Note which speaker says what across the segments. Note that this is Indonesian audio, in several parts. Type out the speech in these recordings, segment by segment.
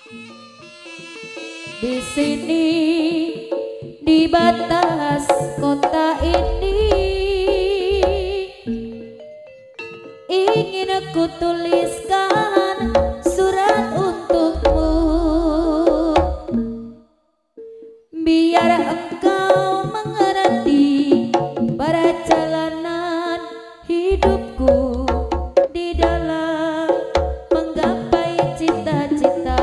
Speaker 1: Di sini di batas kota ini ingin aku tuliskan surat untukmu, biar engkau mengerti perjalanan hidupku di dalam menggapai cita-cita.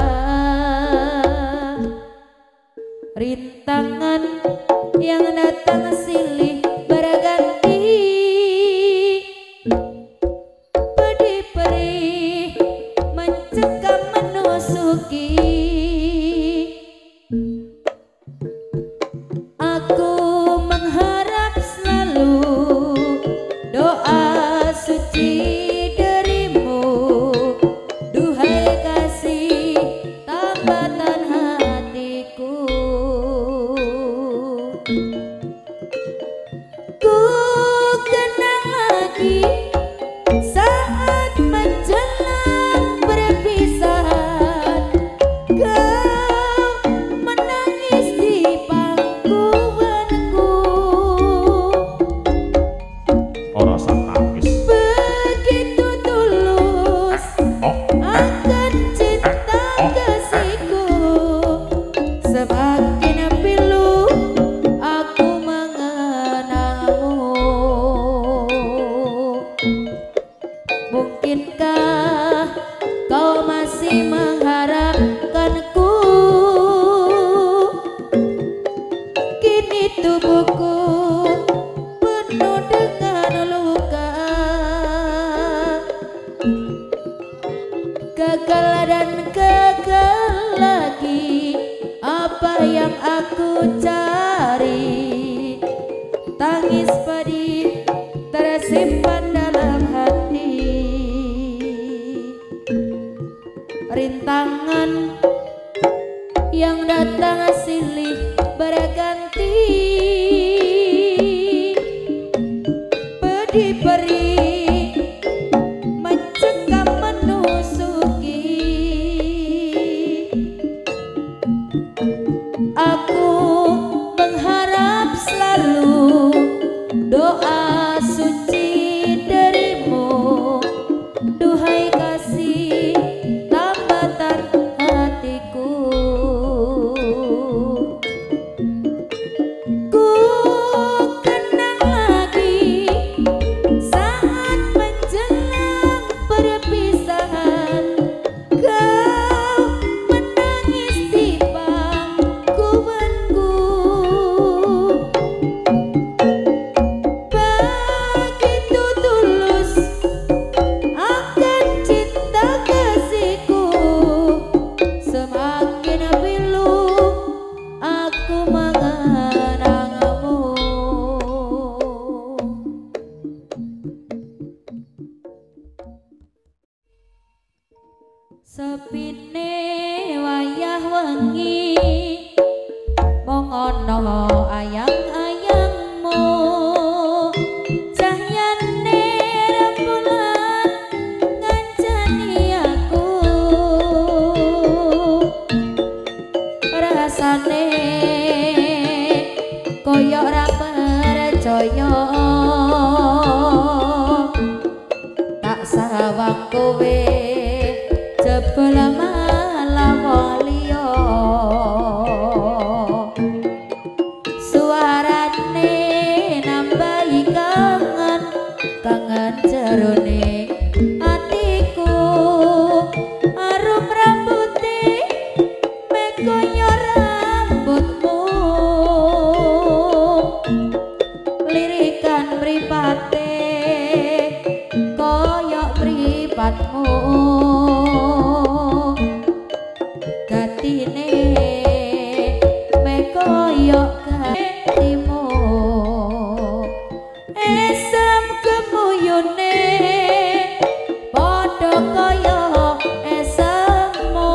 Speaker 1: Rintangan yang datang silih berganti, pedih perih mencekam menusuki. Aku mengharap selalu doa suci darimu, duhai kasih tambatan hatiku. Ku kenang lagi saat menjelang perpisahan, kau menangis di pangkuanku.
Speaker 2: Ora usah nangis.
Speaker 1: Begitu tulus akan cinta kasihku, semakin pilu aku mengenalmu. Mungkinkah kau masih mengharapkanku? Kini tubuhku penuh dengan luka, gagal dan gagal lagi apa yang aku cari. Tangis pedih tersimpan dalam hati, rintangan yang datang silih berganti, pedih perih mencekam menusuki. Aku mengharap selalu doa suci darimu, duhai kasih tambatan hatiku. Ku kenang lagi saat menjelang perpisahan, kau menangis di pangkuanku. Begitu tulus akan cinta kasihku, semakin pilu aku mengenangmu. Sepine wayah wengi mung ana ayang-ayangmu, cahyane rembulan ngancani aku. Rasane koyo ora percaya, tak sawang kowe jebul malah liya. Suarane nambahi kangen, kangen jerone atiku. Arum rambuté mekoyo rambutmu, lirikan mripate koyo mripatmu. Gatine mekoyo gatimu, esem kemuyune padha kaya esemmu.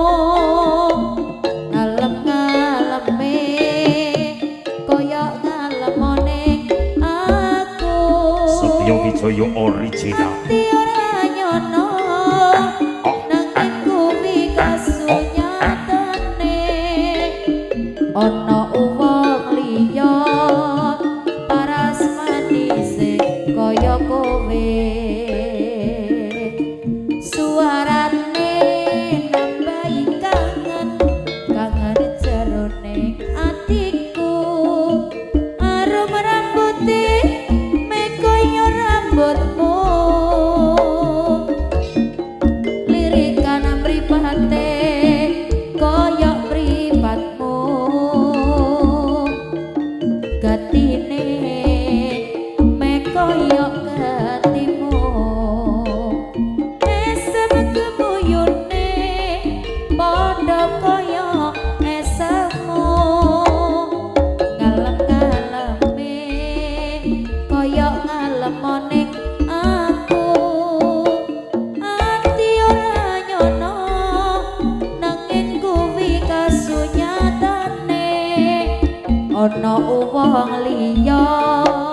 Speaker 1: Ngalem-ngaleme koyo ngalemone aku.
Speaker 2: Setyo Wijaya original.
Speaker 1: Ati ora nyono nanging kuwi kasunyatan. ana wong liya paras manise kaya kowe suarane nambahi kangen kangen jerone atiku arum rambuté mekoyo rambutmu lirikan mripate kaya mripatmu gatine mekoyo gatimu esem kemuyune padha kaya esemmu ngalem-ngaleme kaya ngalemone aku ati ora nyono nanging kuwi kasunyatane ana wong liya